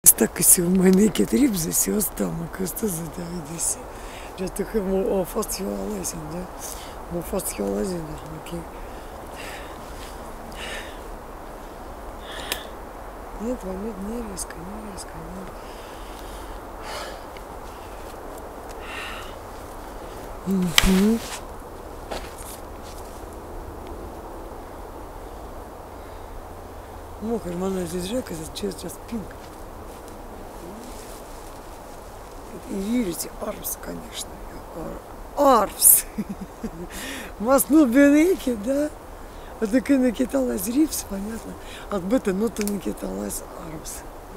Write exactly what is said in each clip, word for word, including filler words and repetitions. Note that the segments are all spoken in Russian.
Так ise un mâneke tripzes eu stama că stă să te uite. Já tô com o fosse lá assim, né? O fosse lá assim, né? Нет, нет, не резко, не резко, нет. Угу. Ну, кармана здесь жека, сейчас пинг. И видите, арвс, конечно. Арвс. Маснул бенеки, да? Вот так и накиталась рипс, понятно. Отбыто, но то накиталась арвс.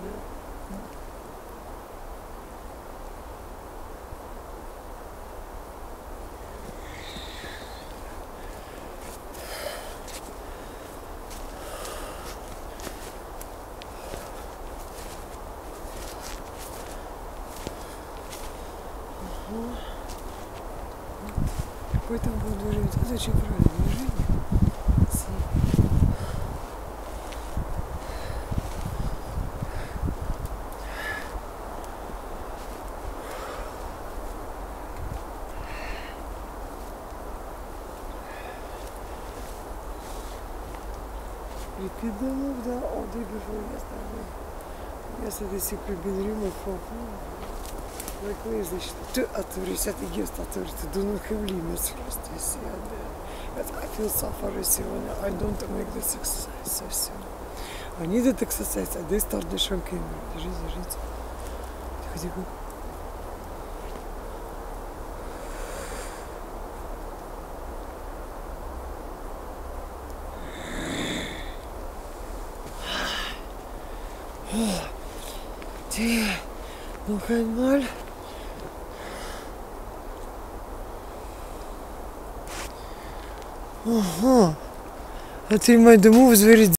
Какой там был движение? Это очень правильное движение. Припидал, да, о, да, бежал, я ставлю. Я с этой сикой бедрюмой фоку. Like значит, ты отворишься, ты гест отворишься, do not have limits first, you see, and I feel suffer сегодня, I don't make this exercise, совсем. I need that exercise, I did start the shrinking. Держи, держите. Тихо, тихо. Ти, ну хай Uh-huh. I think my the moves very